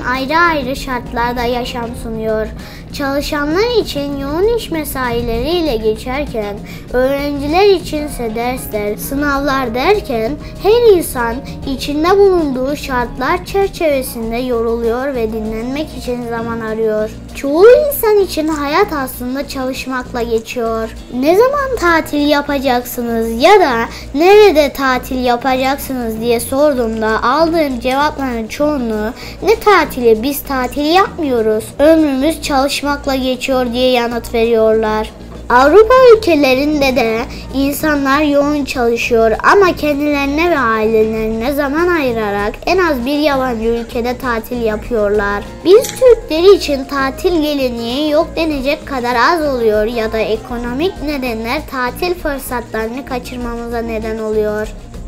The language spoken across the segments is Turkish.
ayrı ayrı şartlarda yaşam sunuyor. Çalışanlar için yoğun iş mesaileriyle geçerken, öğrenciler içinse dersler, sınavlar derken her insan içinde bulunduğu şartlar çerçevesinde yoruluyor ve dinlenmek için zaman arıyor. Çoğu insan için hayat aslında çalışmakla geçiyor. Ne zaman tatil yapacaksınız ya da nerede tatil yapacaksınız diye sorduğumda aldığım cevapların çoğunluğu ne tatili, biz tatil yapmıyoruz, ömrümüz çalışmakla geçiyor diye yanıt veriyorlar. Avrupa ülkelerinde de insanlar yoğun çalışıyor ama kendilerine ve ailelerine zaman ayırarak en az bir yabancı ülkede tatil yapıyorlar. Biz Türkleri için tatil geleneği yok denecek kadar az oluyor ya da ekonomik nedenler tatil fırsatlarını kaçırmamıza neden oluyor.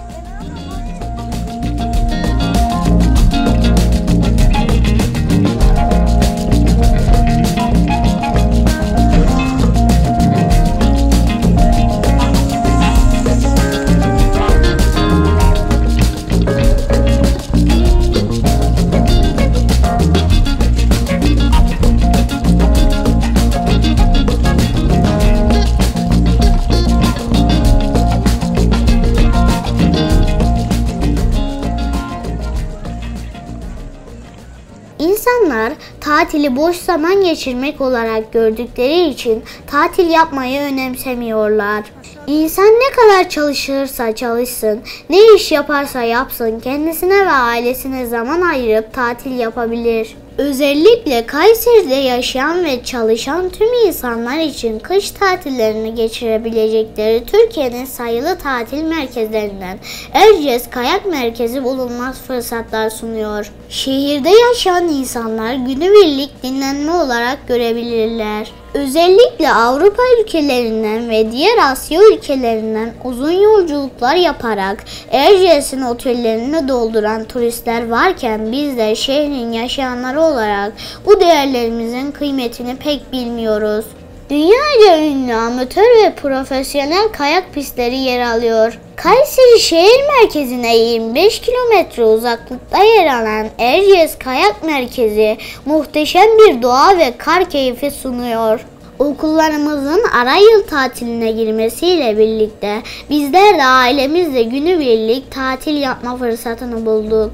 İnsanlar tatili boş zaman geçirmek olarak gördükleri için tatil yapmayı önemsemiyorlar. İnsan ne kadar çalışırsa çalışsın, ne iş yaparsa yapsın kendisine ve ailesine zaman ayırıp tatil yapabilir. Özellikle Kayseri'de yaşayan ve çalışan tüm insanlar için kış tatillerini geçirebilecekleri Türkiye'nin sayılı tatil merkezlerinden Erciyes Kayak Merkezi bulunmaz fırsatlar sunuyor. Şehirde yaşayan insanlar günübirlik dinlenme olarak görebilirler. Özellikle Avrupa ülkelerinden ve diğer Asya ülkelerinden uzun yolculuklar yaparak Erciyes'in otellerini dolduran turistler varken bizler şehrin yaşayanları olarak bu değerlerimizin kıymetini pek bilmiyoruz. Dünyaca ünlü amatör ve profesyonel kayak pistleri yer alıyor. Kayseri şehir merkezine 25 kilometre uzaklıkta yer alan Erciyes Kayak Merkezi muhteşem bir doğa ve kar keyfi sunuyor. Okullarımızın ara yıl tatiline girmesiyle birlikte bizler de ailemizle günübirlik tatil yapma fırsatını bulduk.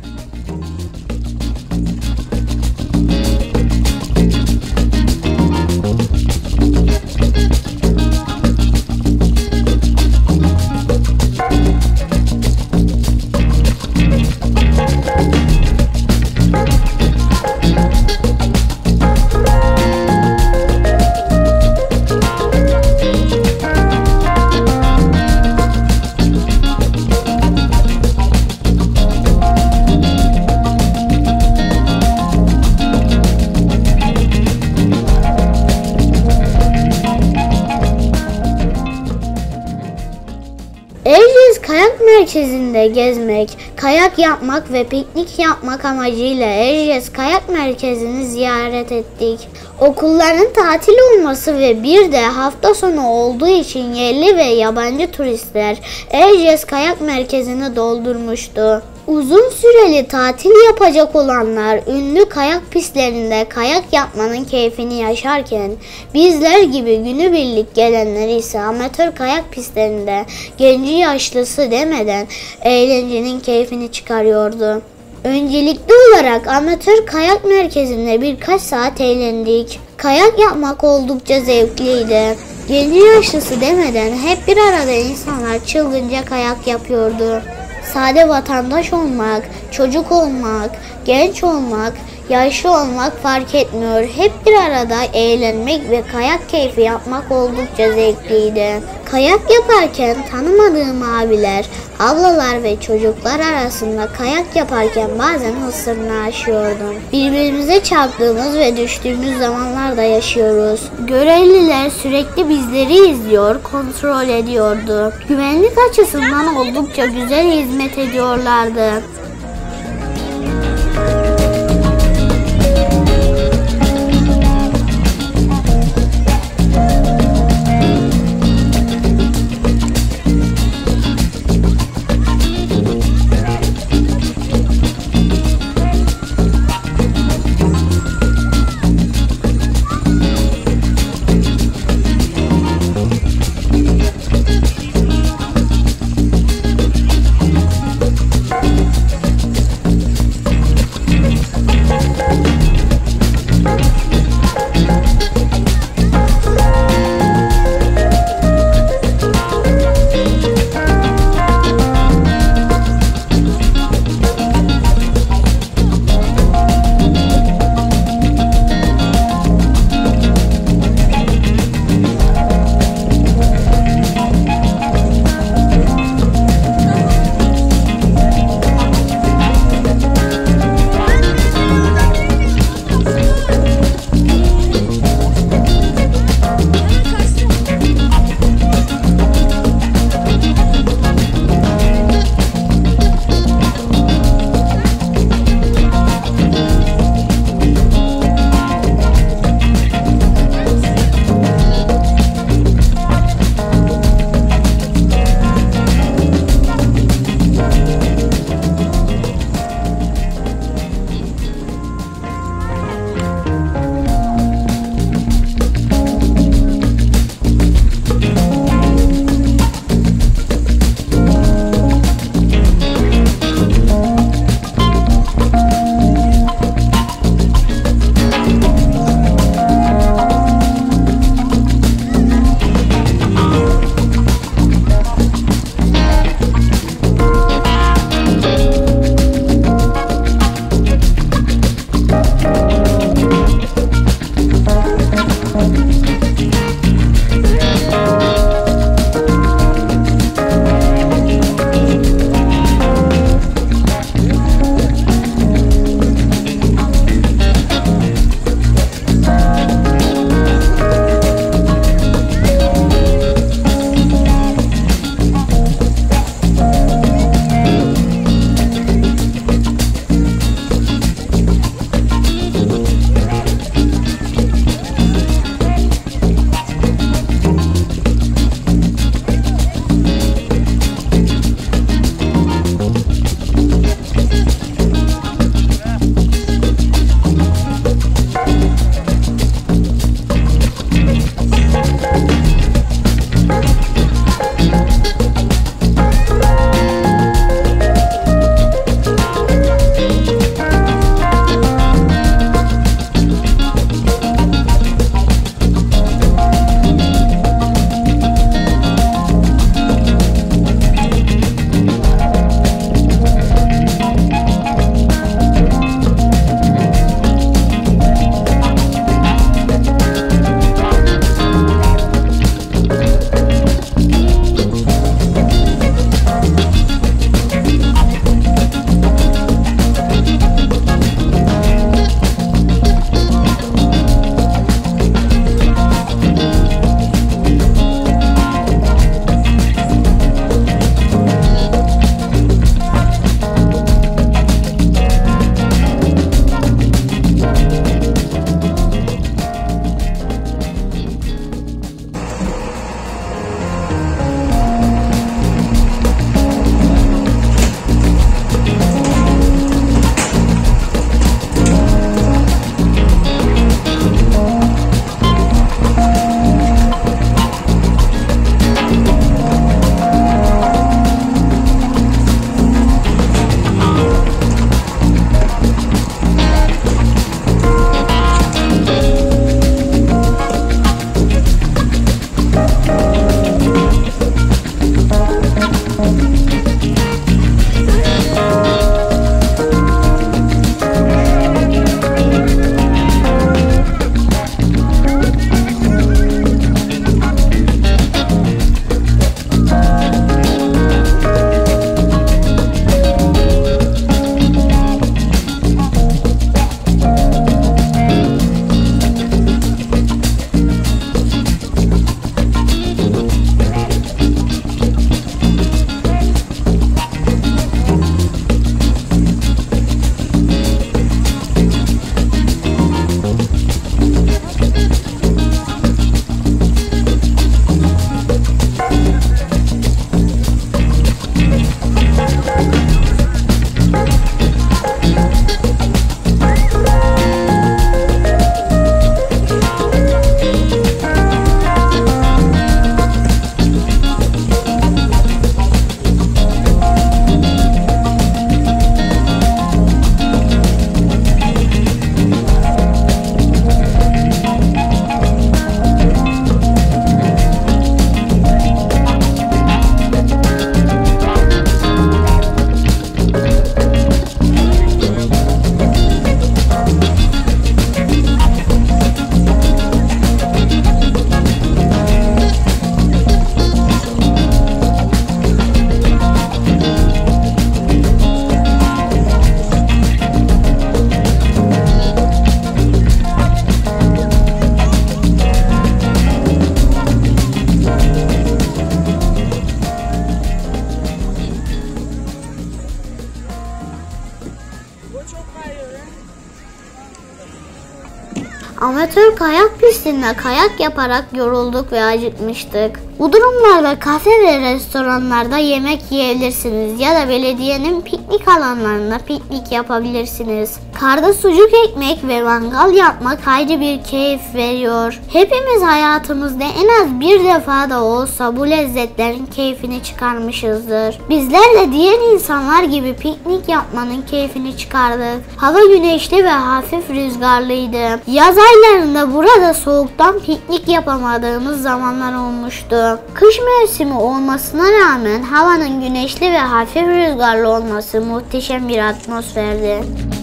Erciyes Kayak Merkezi'nde gezmek, kayak yapmak ve piknik yapmak amacıyla Erciyes Kayak Merkezi'ni ziyaret ettik. Okulların tatil olması ve bir de hafta sonu olduğu için yerli ve yabancı turistler Erciyes Kayak Merkezi'ni doldurmuştu. Uzun süreli tatil yapacak olanlar ünlü kayak pistlerinde kayak yapmanın keyfini yaşarken bizler gibi günübirlik gelenler ise amatör kayak pistlerinde genci yaşlısı demeden eğlencenin keyfini çıkarıyordu. Öncelikli olarak amatör kayak merkezinde birkaç saat eğlendik. Kayak yapmak oldukça zevkliydi. Genci yaşlısı demeden hep bir arada insanlar çılgınca kayak yapıyordu. Sade vatandaş olmak, çocuk olmak, genç olmak, yaşlı olmak fark etmiyor. Hep bir arada eğlenmek ve kayak keyfi yapmak oldukça zevkliydi. Kayak yaparken tanımadığım abiler, ablalar ve çocuklar arasında kayak yaparken bazen hırsını aşıyordum. Birbirimize çarptığımız ve düştüğümüz zamanlar da yaşıyoruz. Görevliler sürekli bizleri izliyor, kontrol ediyordu. Güvenlik açısından oldukça güzel hizmet ediyorlardı. Amatör kayak pistinde kayak yaparak yorulduk ve acıkmıştık. Bu durumlarda kafe ve restoranlarda yemek yiyebilirsiniz ya da belediyenin piknik alanlarında piknik yapabilirsiniz. Karda sucuk ekmek ve mangal yapmak ayrı bir keyif veriyor. Hepimiz hayatımızda en az bir defa da olsa bu lezzetlerin keyfini çıkarmışızdır. Bizler de diğer insanlar gibi piknik yapmanın keyfini çıkardık. Hava güneşli ve hafif rüzgarlıydı. Yaz aylarında burada soğuktan piknik yapamadığımız zamanlar olmuştu. Kış mevsimi olmasına rağmen havanın güneşli ve hafif rüzgarlı olması muhteşem bir atmosferdi.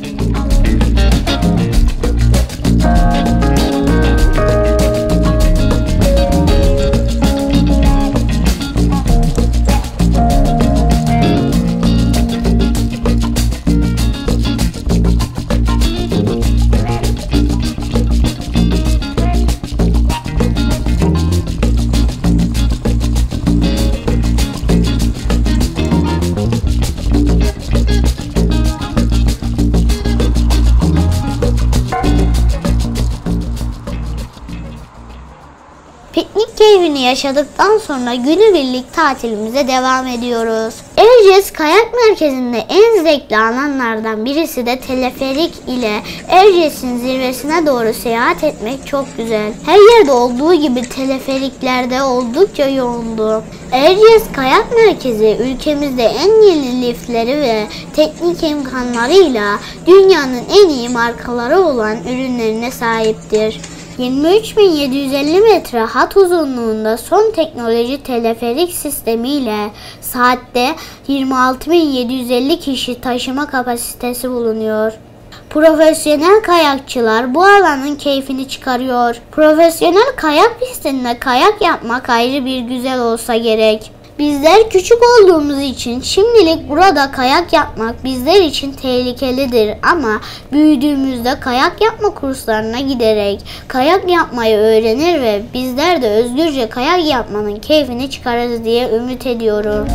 Piknik keyfini yaşadıktan sonra günübirlik tatilimize devam ediyoruz. Erciyes Kayak Merkezi'nde en zevkli alanlardan birisi de teleferik ile Erciyes'in zirvesine doğru seyahat etmek çok güzel. Her yerde olduğu gibi teleferiklerde oldukça yoğundu. Erciyes Kayak Merkezi ülkemizde en yeni liftleri ve teknik imkanlarıyla dünyanın en iyi markaları olan ürünlerine sahiptir. 23.750 metre hat uzunluğunda son teknoloji teleferik sistemiyle saatte 26.750 kişi taşıma kapasitesi bulunuyor. Profesyonel kayakçılar bu alanın keyfini çıkarıyor. Profesyonel kayak pistinde kayak yapmak ayrı bir güzel olsa gerek. Bizler küçük olduğumuz için şimdilik burada kayak yapmak bizler için tehlikelidir ama büyüdüğümüzde kayak yapma kurslarına giderek kayak yapmayı öğrenir ve bizler de özgürce kayak yapmanın keyfini çıkarırız diye ümit ediyorum.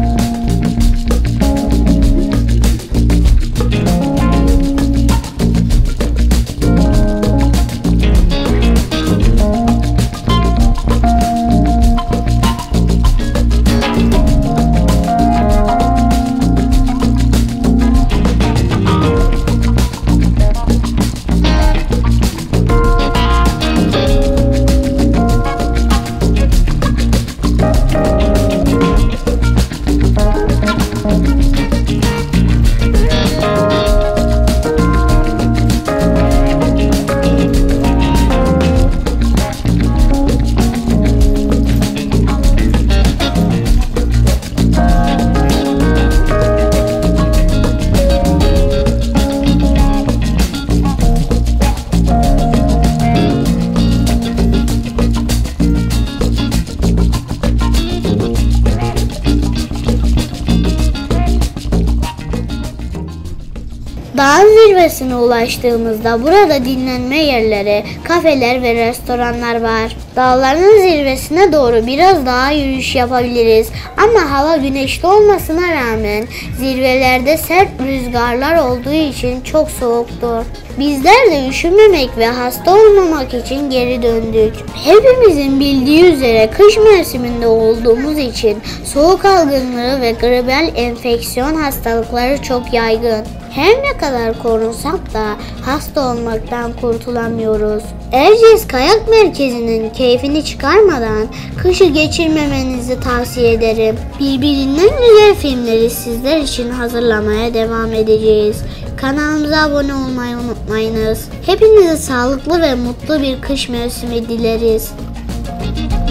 Dağın zirvesine ulaştığımızda burada dinlenme yerleri, kafeler ve restoranlar var. Dağların zirvesine doğru biraz daha yürüyüş yapabiliriz ama hava güneşli olmasına rağmen zirvelerde sert rüzgarlar olduğu için çok soğuktur. Bizler de üşümemek ve hasta olmamak için geri döndük. Hepimizin bildiği üzere kış mevsiminde olduğumuz için soğuk algınlığı ve gribal enfeksiyon hastalıkları çok yaygın. Her ne kadar korunsak da hasta olmaktan kurtulamıyoruz. Erciyes Kayak Merkezi'nin keyfini çıkarmadan kışı geçirmemenizi tavsiye ederim. Birbirinden güzel filmleri sizler için hazırlamaya devam edeceğiz. Kanalımıza abone olmayı unutmayınız. Hepinize sağlıklı ve mutlu bir kış mevsimi dileriz.